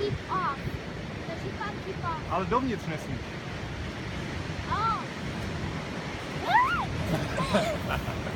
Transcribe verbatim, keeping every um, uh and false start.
keep off. Takže pan keep off. Ale dovnitř nesmíš. Oh.